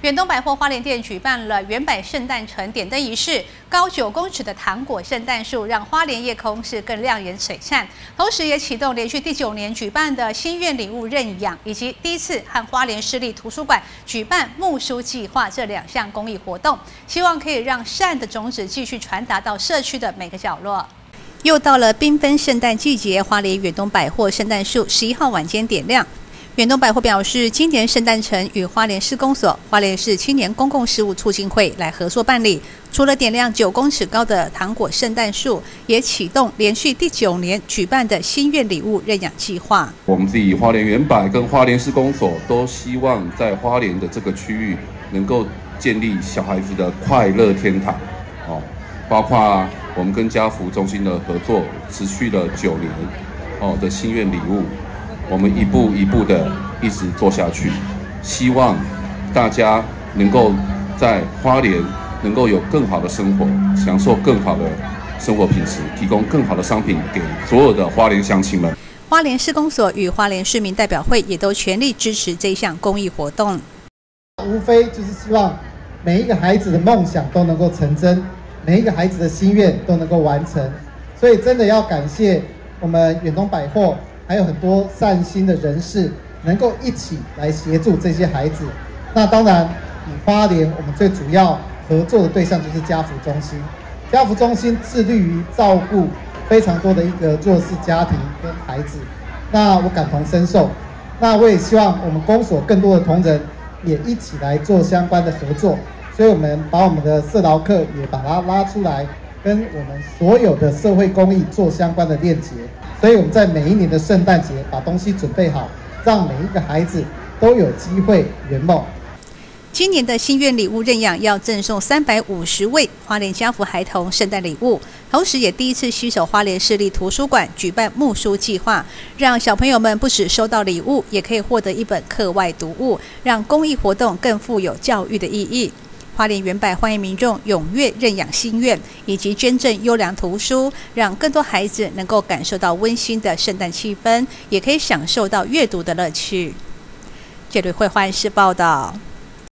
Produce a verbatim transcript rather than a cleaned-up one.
远东百货花莲店举办了原百圣诞城点灯仪式，高九公尺的糖果圣诞树让花莲夜空是更亮眼璀璨，同时也启动连续第九年举办的心愿礼物认养，以及第一次和花莲市立图书馆举办木书计划这两项公益活动，希望可以让善的种子继续传达到社区的每个角落。又到了缤纷圣诞季节，花莲远东百货圣诞树十一号晚间点亮。远东百货表示，今年圣诞城与花莲市公所、花莲市青年公共事务促进会来合作办理，除了点亮九公尺高的糖果圣诞树，也启动连续第九年举办的心愿礼物认养计划。 我们自己花莲远百跟花莲市公所都希望在花莲的这个区域能够建立小孩子的快乐天堂，哦，包括我们跟家福中心的合作，持续了九年，哦的心愿礼物。我们一步一步的一直做下去，希望大家能够在花莲能够有更好的生活，享受更好的生活品质，提供更好的商品给所有的花莲乡亲们。 花莲市公所与花莲市民代表会也都全力支持这一项公益活动。 无非就是希望每一个孩子的梦想都能够成真，每一个孩子的心愿都能够完成。所以真的要感谢我们远东百货。还有很多善心的人士能够一起来协助这些孩子。那当然，以花莲我们最主要合作的对象就是家福中心。家福中心致力于照顾非常多的一个弱势家庭跟孩子。那我感同身受。那我也希望我们公所更多的同仁也一起来做相关的合作。所以我们把我们的社劳课也把它拉出来，跟我们所有的社会公益做相关的链接。所以我们在每一年的圣诞节把东西准备好，让每一个孩子都有机会圆梦。 今年的心愿礼物认养要赠送三百五十位花莲家福孩童圣诞礼物，同时也第一次携手花莲市立图书馆举办木书计划，让小朋友们不只收到礼物，也可以获得一本课外读物，让公益活动更富有教育的意义。花莲远百欢迎民众踊跃认养心愿，以及捐赠优良图书，让更多孩子能够感受到温馨的圣诞气氛，也可以享受到阅读的乐趣。这里会欢视报道。